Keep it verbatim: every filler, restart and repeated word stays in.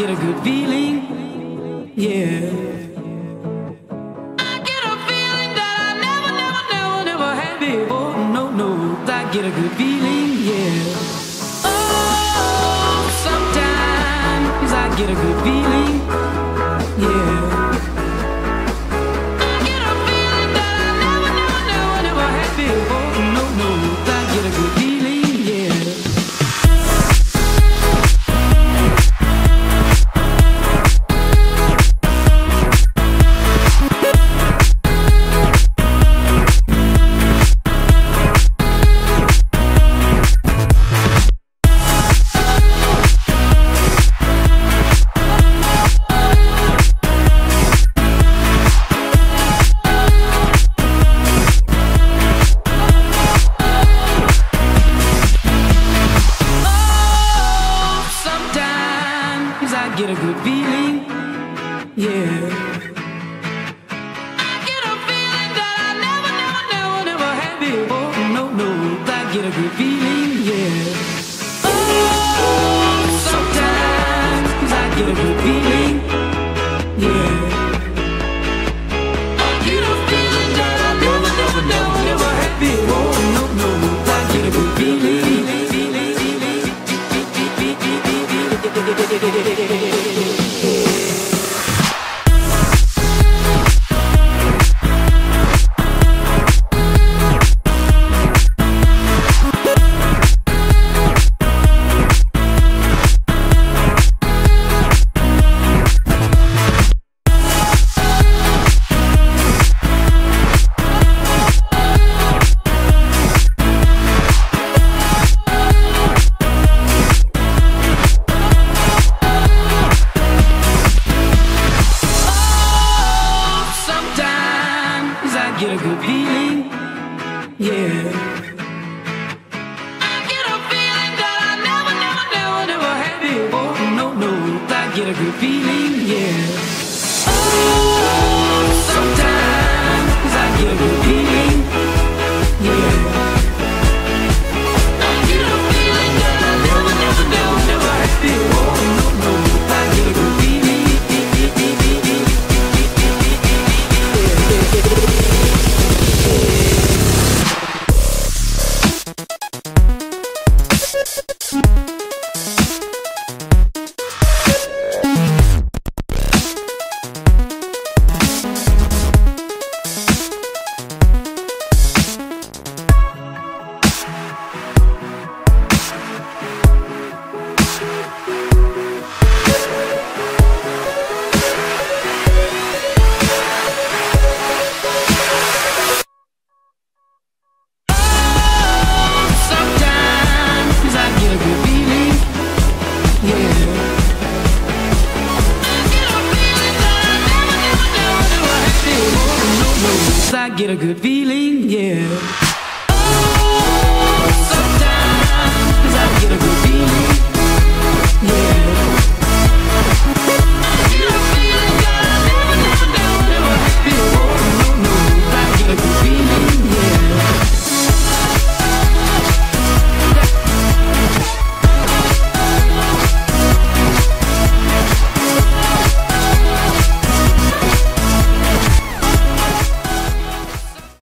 get a good feeling, yeah. I get a feeling that I never, never, never, never had before. No, no, I get a good feeling, yeah. Oh, sometimes I get a good feeling, yeah. I get a feeling that I never, never, never, never had before. No, no, I get a good feeling, yeah. I get a good feeling, yeah. I get a feeling that I never, never, never, never had before. No, no, I get a good feeling, yeah. Oh, sometimes I get a good feeling, yeah. I get a feeling that I never, never, never, never had before. No, no, I get a good feeling. I get a good feeling, yeah. I get a feeling that I never, never, never, never had before. No, no, I get a good feeling, yeah. Oh, sometimes I get a good feeling, yeah. I get a feeling that I never, never, never, never had before. No, no, I get a good feeling. I get a good feeling, yeah.